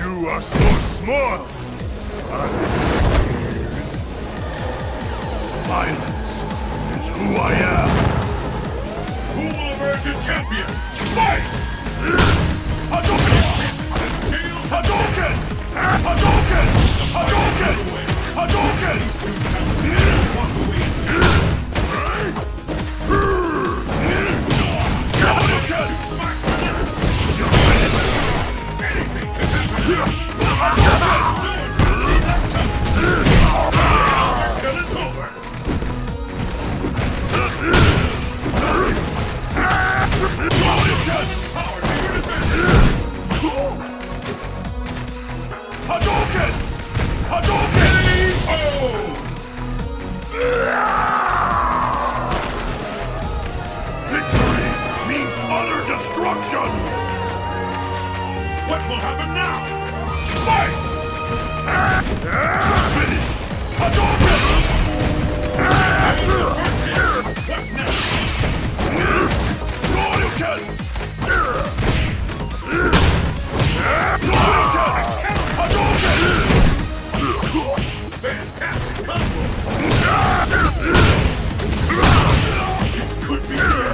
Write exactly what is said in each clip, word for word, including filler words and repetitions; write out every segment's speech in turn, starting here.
You are so small! I'm scared. Violence is who I am! Who will emerge a champion? Fight! Hadouken! Hadouken! Hadouken! Hadouken! Hadouken! Hadouken! Hadouken! Victory means utter destruction! What will happen now? Fight! Finished! Hadouken! What next? Hadouken! Fantastic combo! It could be here!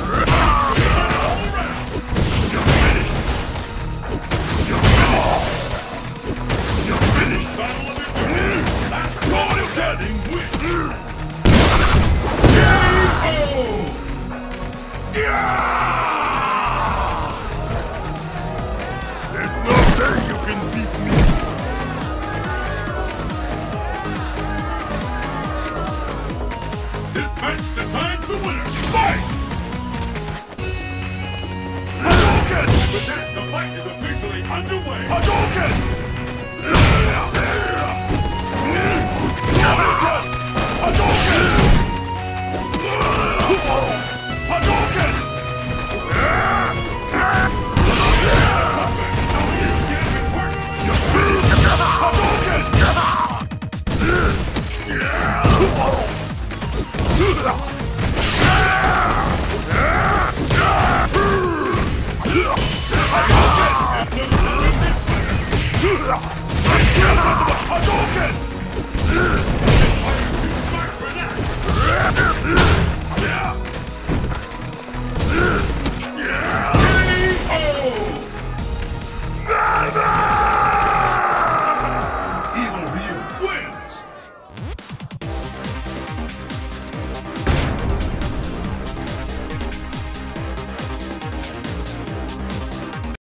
You're finished! You're finished! You're finished! Battle of eternity! Last Royal Standing win! K O! There's no way you can beat me! This match decides the winner! Fight! Hadouken! With that, the fight is officially underway! Hadouken! Hadouken! Hadouken! Hadouken! Hadouken!